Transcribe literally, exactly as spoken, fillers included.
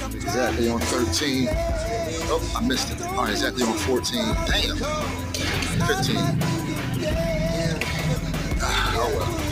Exactly on thirteen. Oh, I missed it. All right, exactly on fourteen. Damn. fifteen.